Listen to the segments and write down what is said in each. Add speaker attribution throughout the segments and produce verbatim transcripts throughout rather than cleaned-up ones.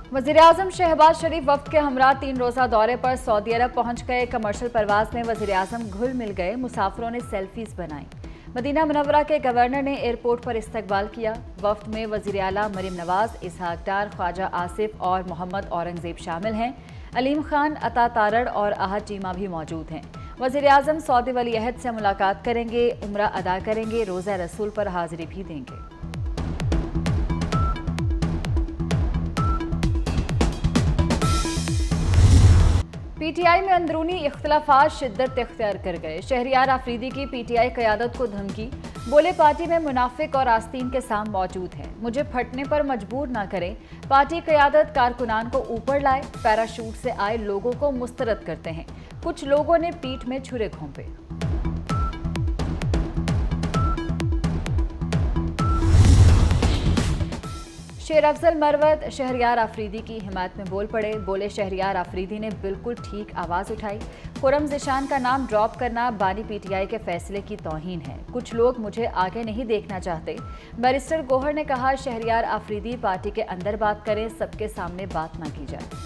Speaker 1: वज़ीर-ए-आज़म शहबाज शरीफ वफ्द के हमरा तीन रोज़ा दौरे पर सऊदी अरब पहुंच गए। कमर्शियल परवाज में वज़ीर-ए-आज़म घुल मिल गए। मुसाफिरों ने सेल्फीज बनाई। मदीना मुनव्वरा के गवर्नर ने एयरपोर्ट पर इस्तकबाल किया। वफ्द में वज़ीर आला मरीम नवाज, इसहाक डार, ख्वाजा आसिफ और मोहम्मद औरंगजेब शामिल हैं। अलीम खान, अता तारड़ और आहद चीमा भी मौजूद हैं। वज़ीर-ए-आज़म सऊदी वली अहद से मुलाकात करेंगे, उम्रा अदा करेंगे, रोज़ा रसूल पर हाजिरी भी देंगे। पीटीआई में अंदरूनी इख्तलाफात शिद्दत इख्तियार कर गए। शहरियार आफरीदी की पीटीआई क़यादत को धमकी, बोले पार्टी में मुनाफिक और आस्तीन के साम मौजूद हैं, मुझे फटने पर मजबूर ना करें। पार्टी क़यादत कारकुनान को ऊपर लाए, पैराशूट से आए लोगों को मुस्तरद करते हैं। कुछ लोगों ने पीठ में छुरे घोंपे। शेर अफजल मरवत शहरियार आफरीदी की हिमायत में बोल पड़े। बोले शहरियार आफरीदी ने बिल्कुल ठीक आवाज़ उठाई। खुरम ज़िशान का नाम ड्रॉप करना बानी पीटीआई के फैसले की तौहीन है। कुछ लोग मुझे आगे नहीं देखना चाहते। बैरिस्टर गोहर ने कहा शहरियार आफरीदी पार्टी के अंदर बात करें, सबके सामने बात ना की जाए।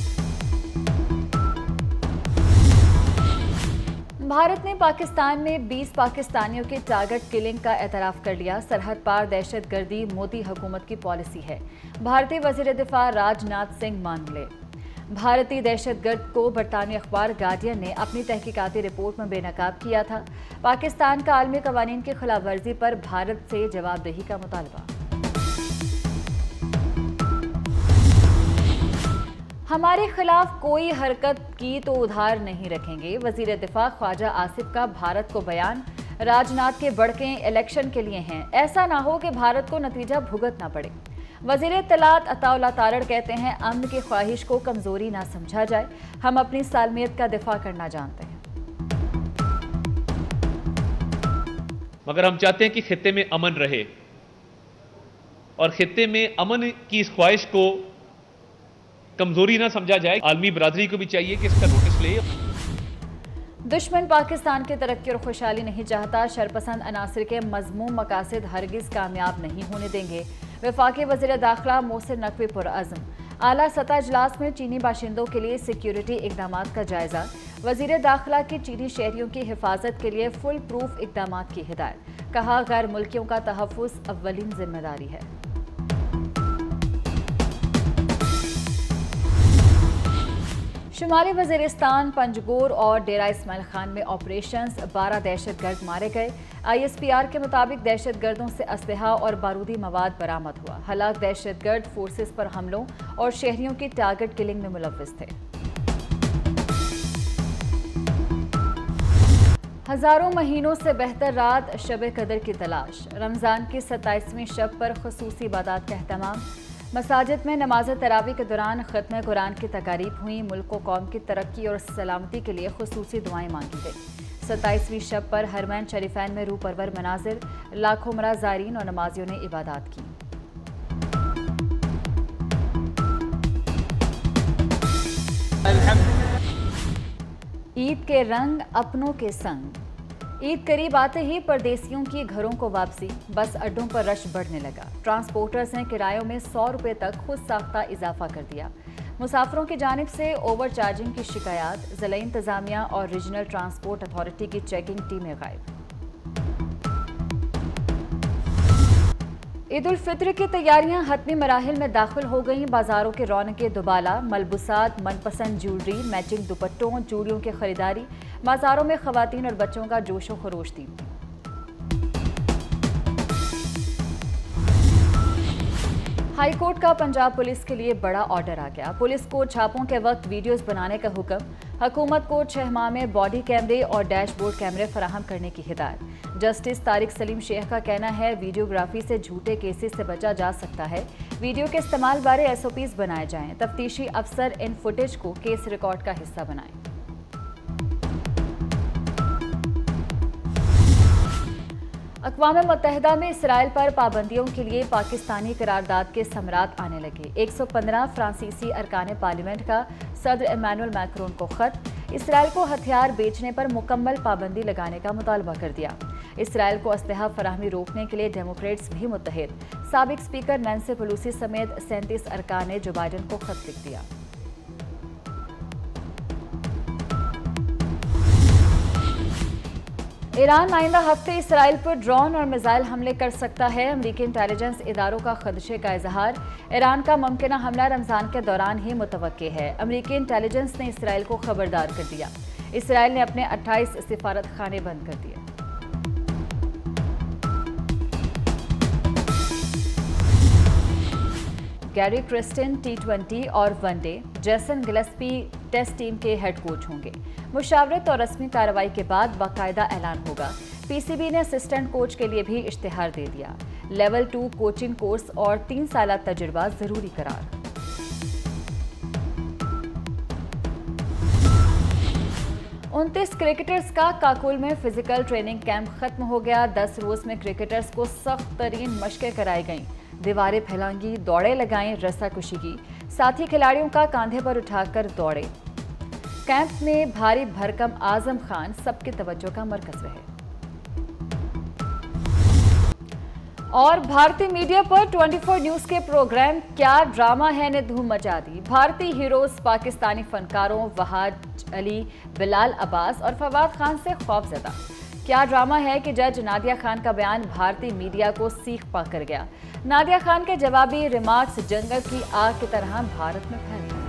Speaker 1: भारत ने पाकिस्तान में बीस पाकिस्तानियों के टारगेट किलिंग का एतराफ़ कर लिया। सरहद पार दहशत गर्दी मोदी हुकूमत की पॉलिसी है, भारतीय वज़ीर दिफा राजनाथ सिंह मान ले। भारतीय दहशत गर्द को बरतानवी अखबार गार्डियन ने अपनी तहकीकाती रिपोर्ट में बेनकाब किया था। पाकिस्तान का आलमी कवानीन की खिलाफ वर्जी पर भारत से जवाबदेही का मुतालबा। हमारे खिलाफ कोई हरकत की तो उधार नहीं रखेंगे। वजीर दिफा ख्वाजा आसिफ का भारत को बयान, राजनाथ के बड़के इलेक्शन के लिए हैं, ऐसा ना हो कि भारत को नतीजा भुगतना पड़े। वजीर इत्तलात अता तारड़ कहते हैं अमन की ख्वाहिश को कमजोरी ना समझा जाए, हम अपनी सालमियत का दिफा करना जानते हैं।
Speaker 2: मगर हम चाहते हैं कि खित्ते में अमन रहे और खित्ते में अमन की इस ख्वाहिश को कमजोरी ना समझा जाए। आलमी बरादरी को भी चाहिए कि इसका नोटिस ले।
Speaker 1: दुश्मन पाकिस्तान की तरक्की और खुशहाली नहीं चाहता। शरपसंद अनासिर के मजमूम मकासद हरगिज कामयाब नहीं होने देंगे। वफाकी वज़ीर दाखिला मोहसिन नकवी पुरअज़्म। आला सतह इजलास में चीनी बाशिंदों के लिए सिक्योरिटी इकदाम का जायजा। वज़ीर दाखिला की चीनी शहरियों की हिफाजत के लिए फुल प्रूफ इकदाम की हिदायत। कहा गैर मुल्कियों का तहफ़्फ़ुज़ अव्वलीन जिम्मेदारी है। शुमाली वज़ीरिस्तान, पंजगोर और डेरा इस्माइल खान में ऑपरेशंस, बारह दहशत गर्द मारे गए। आई एस पी आर के मुताबिक दहशत गर्दों से असलहा और बारूदी मवाद बरामद हुआ। हलाक दहशत गर्द फोर्सेस पर हमलों और शहरियों की टारगेट किलिंग में मुलव्विस थे। हजारों महीनों से बेहतर रात शब कदर की तलाश। रमज़ान की सत्ताईसवीं शब पर खुसूसी इबादत का एहतमाम। मसाजिद में नमाज तरावी के दौरान ख़त्म कुरान की तकारीब हुई। मुल्क व कौम की तरक्की और सलामती के लिए खुसूसी दुआएं मांगी गई। सत्ताईसवीं शब पर हरमैन शरीफैन में रूह परवर मनाजिर, लाखों उमरा ज़ायरीन और नमाजियों ने इबादत की। ईद के रंग अपनों के संग। ईद करीब आते ही परदेसियों की घरों को वापसी, बस अड्डों पर रश बढ़ने लगा। ट्रांसपोर्टर्स ने किरायों में सौ रुपये तक खुद साख्ता इजाफा कर दिया। मुसाफिरों की जानिब से ओवर चार्जिंग की शिकायत, ज़िला इंतज़ामिया और रीजनल ट्रांसपोर्ट अथॉरिटी की चेकिंग टीमें गायब। ईद उल फित्र की तैयारियां हतमी मराहिल में दाखिल हो गईं। बाजारों के रौनकें दुबाला, मलबूसात, मनपसंद ज्वेलरी, मैचिंग दुपट्टों, चूड़ियों की खरीदारी। बाजारों में खवातीन और बच्चों का जोशो खरोश थी। हाई कोर्ट का पंजाब पुलिस के लिए बड़ा ऑर्डर आ गया। पुलिस को छापों के वक्त वीडियोस बनाने का हुक्म। हुकूमत को छह माह में बॉडी कैमरे और डैशबोर्ड कैमरे फराहम करने की हिदायत। जस्टिस तारिक सलीम शेख का कहना है वीडियोग्राफी से झूठे केसेस से बचा जा सकता है। वीडियो के इस्तेमाल बारे एस ओ पीज बनाए जाएं। तफ्तीशी अफसर इन फुटेज को केस रिकॉर्ड का हिस्सा बनाएं। अक़वाम मुत्तहिदा में इसराइल पर पाबंदियों के लिए पाकिस्तानी करारदाद के समरात आने लगे। एक सौ पंद्रह फ्रांसीसी अरकान पार्लियामेंट का सदर इमैनुअल मैक्रोन को खत, इसराइल को हथियार बेचने पर मुकम्मल पाबंदी लगाने का मुतालबा कर दिया। इसराइल को असलहा फराहमी रोकने के लिए डेमोक्रेट्स भी मुत्तहिद। साबिक स्पीकर नैंसी पेलोसी समेत सैंतीस अरकान ने जो बाइडन को खत लिख दिया। ईरान आइंदा हफ्ते इसराइल पर ड्रोन और मिसाइल हमले कर सकता है। अमेरिकी इंटेलिजेंस इदारों का खदशे का इजहार। ईरान का मुमकिना हमला रमजान के दौरान ही मुतवक्के है। अमेरिकी इंटेलिजेंस ने इसराइल को खबरदार कर दिया। इसराइल ने अपने अट्ठाईस सिफारत खाने बंद कर दिए। गैरी क्रिस्टिन टी ट्वेंटी और one day, Jason Gillespie test team के हेड कोच होंगे। मुशावरत और रस्मी कार्रवाई के बाद बाकायदा ऐलान होगा। पीसीबी ने असिस्टेंट कोच के लिए भी इश्तिहार दे दिया। लेवल टू कोचिंग कोर्स और तीन साल तजुर्बा जरूरी करार। उनतीस क्रिकेटर्स का काकुल में फिजिकल ट्रेनिंग कैंप खत्म हो गया। दस रोज में क्रिकेटर्स को सख्त तरीन मशकें कराई गईं। दीवारें फैलांगी, दौड़े लगाएं, रस्साकशी की। साथी खिलाड़ियों का कांधे पर उठाकर दौड़े। कैंप में भारी भरकम आजम खान सबकी तवज्जो का मरकज रहे। और भारतीय मीडिया पर चौबीस न्यूज के प्रोग्राम क्या ड्रामा है ने धूम मचा दी। भारतीय हीरोज पाकिस्तानी फनकारों वहाज अली, बिलाल अब्बास और फवाद खान से खौफजदा। क्या ड्रामा है कि जज नादिया खान का बयान भारतीय मीडिया को सीख पा कर गया। नादिया खान के जवाबी रिमार्क्स जंगल की आग की तरह भारत में फैल गए।